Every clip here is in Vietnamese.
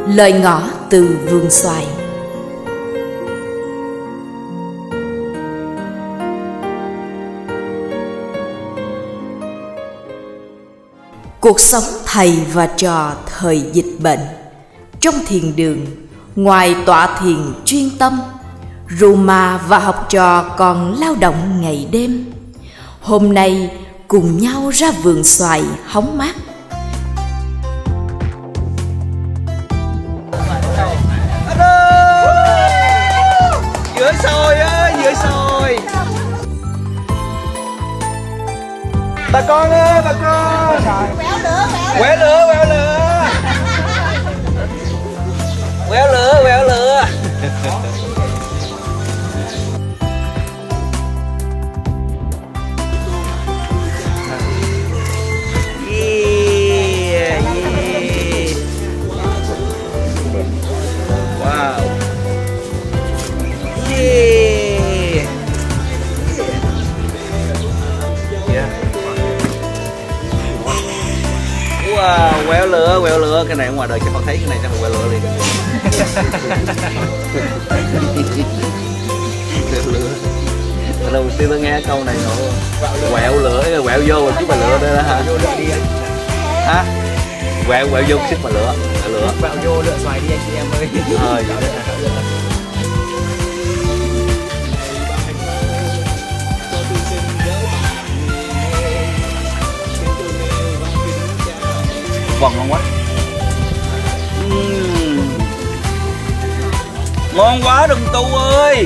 Lời ngỏ từ vườn xoài. Cuộc sống thầy và trò thời dịch bệnh. Trong thiền đường, ngoài tọa thiền chuyên tâm, Ruma và học trò còn lao động ngày đêm. Hôm nay cùng nhau ra vườn xoài hóng mát. Giữa sôi ơi, giữa sôi. Bà con ơi, bà con. Quẹo lửa, quẹo lửa. Quẹo lửa, quẹo lửa. Yeah, yeah. Wow. Yeah. Yeah. Wow, quẹo lửa, cái này ngoài đời chắc không thấy cái này chắc phải quẹo lửa liền. Quẹo lửa. Lần đầu tiên tôi nghe câu này nữa. Quẹo lửa, quẹo vô rồi chút mà lửa đây đó hả? Hả? Quẹo vô xích mà lửa, lửa. Quẹo vô lựa xoài đi anh chị em ơi. Vòng ngon quá. Ngon quá Đừng Tu ơi.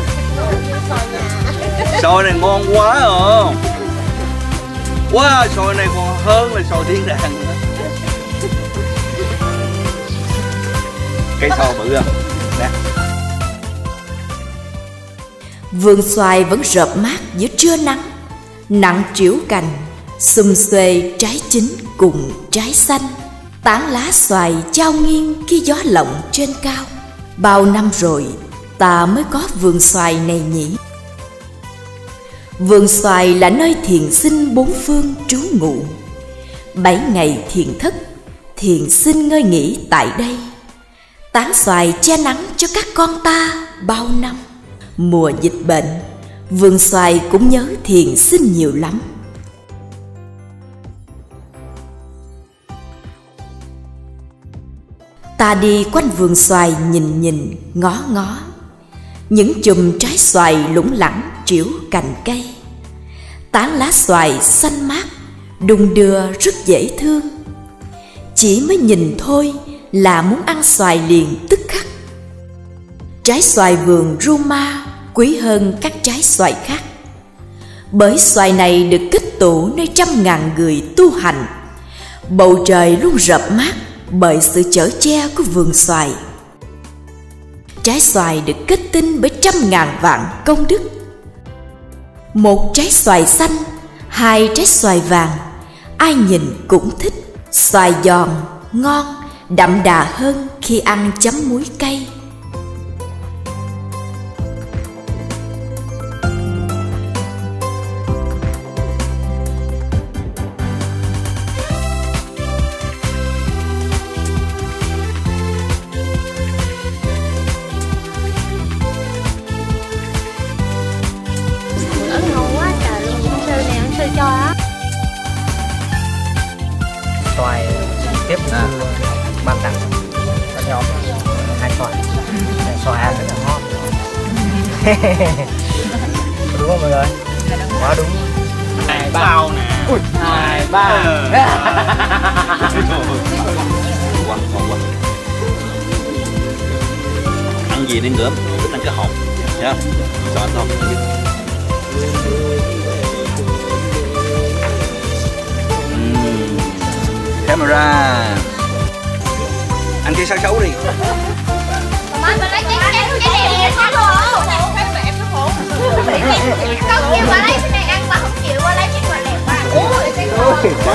Xôi này ngon quá à. Wow, xôi này còn hơn là xôi thiên đàng nữa. Cây xôi bự à. Nè. Vườn xoài vẫn rợp mát giữa trưa nắng, nặng trĩu cành, xum xuê trái chín cùng trái xanh. Tán lá xoài trao nghiêng khi gió lộng trên cao. Bao năm rồi ta mới có vườn xoài này nhỉ. Vườn xoài là nơi thiền sinh bốn phương trú ngụ. 7 ngày thiền thất, thiền sinh ngơi nghỉ tại đây. Tán xoài che nắng cho các con ta bao năm. Mùa dịch bệnh, vườn xoài cũng nhớ thiền sinh nhiều lắm. Ta đi quanh vườn xoài nhìn ngó ngó. Những chùm trái xoài lủng lẳng triểu cành cây. Tán lá xoài xanh mát, đung đưa rất dễ thương. Chỉ mới nhìn thôi là muốn ăn xoài liền tức khắc. Trái xoài vườn Ruma quý hơn các trái xoài khác, bởi xoài này được kết tụ nơi trăm ngàn người tu hành. Bầu trời luôn rợp mát bởi sự chở che của vườn xoài. Trái xoài được kết tinh bởi trăm ngàn vạn công đức. Một trái xoài xanh, 2 trái xoài vàng, ai nhìn cũng thích. Xoài giòn, ngon, đậm đà hơn khi ăn chấm muối cay. Xoài tiếp ban tặng các nhóm 2 xoài. Xoài ăn rất là ngon. Đúng không mọi người? Quá đúng. 2, 3 nè. 2, 3. Ngon quá. Ăn gì nên gớm, thích ăn cái hột. Thấy không? Xoài không? Camera. Ăn cái sao xấu đi. Má mình lấy cái đèn sao luôn. Cái mẹ nó khổ. Con kêu bà lấy cái này ăn bà không chịu, bà lấy cái quả đẹp bà. Ôi cái đồ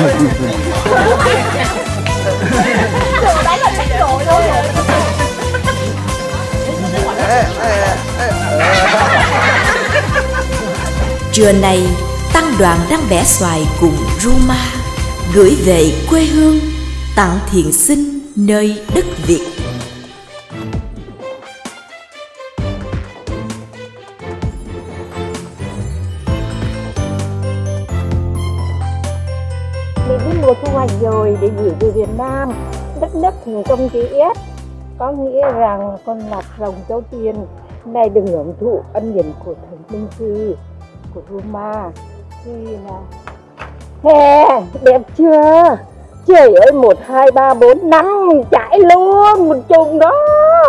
đấy là sách rồi luôn. Trưa nay tăng đoàn đang bẻ xoài cùng Ruma gửi về quê hương, tặng thiền sinh nơi đất Việt. để gửi về Việt Nam. Đất nước thành công chữ S có nghĩa rằng con lạc rồng cháu tiên này được hưởng thụ ân điển của thần minh sư của Roma. Thì là hè đẹp chưa? Trời ơi, 1, 2, 3, 4, 5 chạy luôn một chùm đó.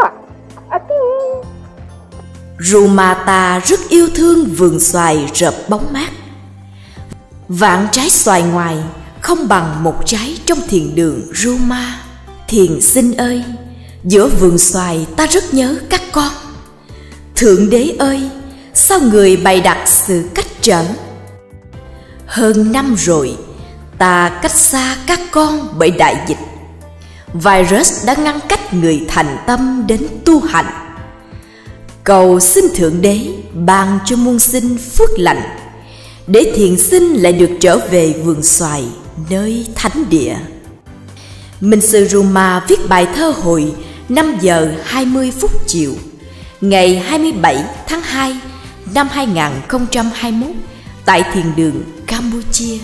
Roma ta rất yêu thương vườn xoài rợp bóng mát. Vạn trái xoài ngoài không bằng một trái trong thiền đường Roma. Thiền sinh ơi, giữa vườn xoài ta rất nhớ các con. Thượng đế ơi, sao người bày đặt sự cách trở? Hơn năm rồi ta cách xa các con bởi đại dịch. Virus đã ngăn cách người thành tâm đến tu hành. Cầu xin Thượng Đế ban cho muôn sinh phước lành, để thiền sinh lại được trở về vườn xoài nơi thánh địa. Minh sư Roma viết bài thơ hồi 5 giờ 20 phút chiều ngày 27 tháng 2 năm 2021 tại thiền đường Campuchia.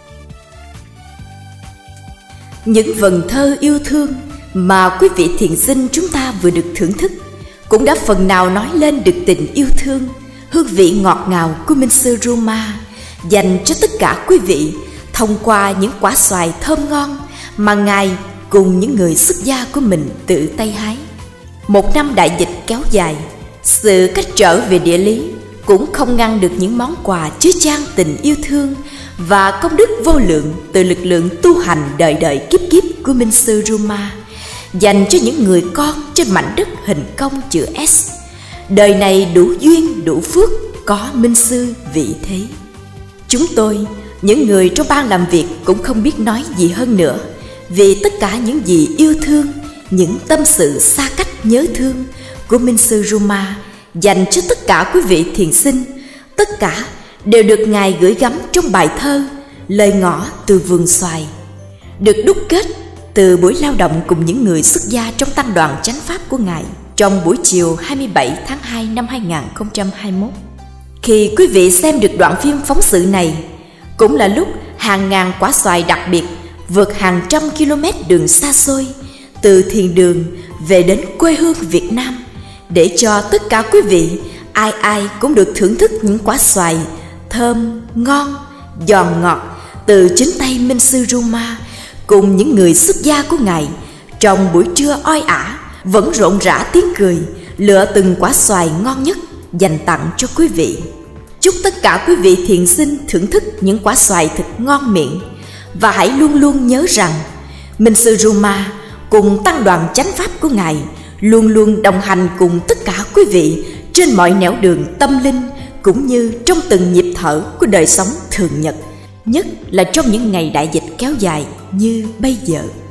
Những vần thơ yêu thương mà quý vị thiền sinh chúng ta vừa được thưởng thức cũng đã phần nào nói lên được tình yêu thương, hương vị ngọt ngào của Minh sư Roma dành cho tất cả quý vị thông qua những quả xoài thơm ngon mà Ngài cùng những người xuất gia của mình tự tay hái. Một năm đại dịch kéo dài, sự cách trở về địa lý cũng không ngăn được những món quà chứa chan tình yêu thương và công đức vô lượng từ lực lượng tu hành đời đời kiếp kiếp của Minh sư Roma dành cho những người con trên mảnh đất hình cong chữ S. Đời này đủ duyên đủ phước có Minh sư vị thế. Chúng tôi, những người trong ban làm việc cũng không biết nói gì hơn nữa, vì tất cả những gì yêu thương, những tâm sự xa cách nhớ thương của Minh sư Roma dành cho tất cả quý vị thiền sinh, tất cả đều được Ngài gửi gắm trong bài thơ Lời ngỏ từ vườn xoài, được đúc kết từ buổi lao động cùng những người xuất gia trong tăng đoàn chánh pháp của Ngài trong buổi chiều 27 tháng 2 năm 2021. Khi quý vị xem được đoạn phim phóng sự này, cũng là lúc hàng ngàn quả xoài đặc biệt vượt hàng trăm km đường xa xôi từ thiền đường về đến quê hương Việt Nam, để cho tất cả quý vị ai ai cũng được thưởng thức những quả xoài thơm, ngon, giòn ngọt từ chính tay Minh sư Roma cùng những người xuất gia của Ngài. Trong buổi trưa oi ả vẫn rộn rã tiếng cười, lựa từng quả xoài ngon nhất dành tặng cho quý vị. Chúc tất cả quý vị thiền sinh thưởng thức những quả xoài thật ngon miệng, và hãy luôn luôn nhớ rằng Minh sư Roma cùng tăng đoàn chánh pháp của Ngài luôn luôn đồng hành cùng tất cả quý vị trên mọi nẻo đường tâm linh, cũng như trong từng nhịp thở của đời sống thường nhật, nhất là trong những ngày đại dịch kéo dài như bây giờ.